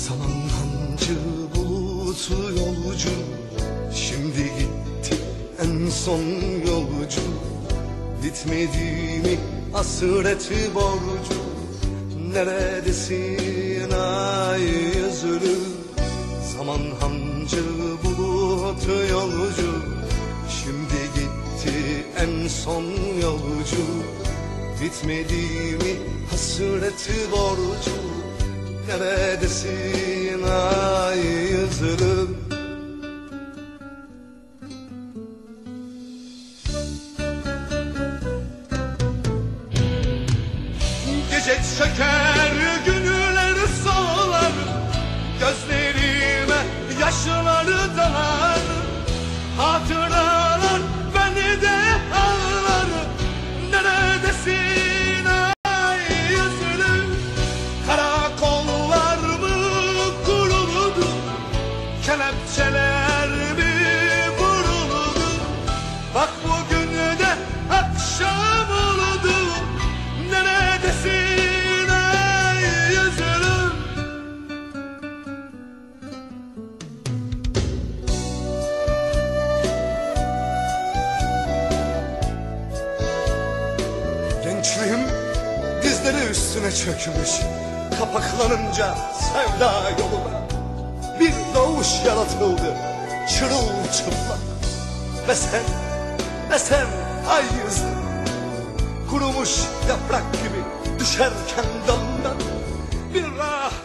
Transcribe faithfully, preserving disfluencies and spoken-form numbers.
Zaman hancı bulutu yolcu, şimdi gitti en son yolcu. Bitmedi mi hasreti borcu, neredesin ay yüzlü? Zaman hancı bulutu yolcu, şimdi gitti en son yolcu. Bitmedi mi hasreti borcu, neredesin ay yüzlüm? Gece çöker, günler solar, gözlerime yaşları dalar. Hatıralar beni de ağlar, neredesin ay yüzlüm? Karakollar mı kuruldu, kelepçeler mi vuruldu? Bak bugün de akşam oldu, neredesin ay yüzlüm? Gençliğim dizleri üstüne çökmüş, kapaklanınca sevda yoluna bir doğuş yaratıldı çırılçıplak. Ve sen, ve sen ay yüzlüm, kurumuş yaprak gibi düşerken dalından bir ah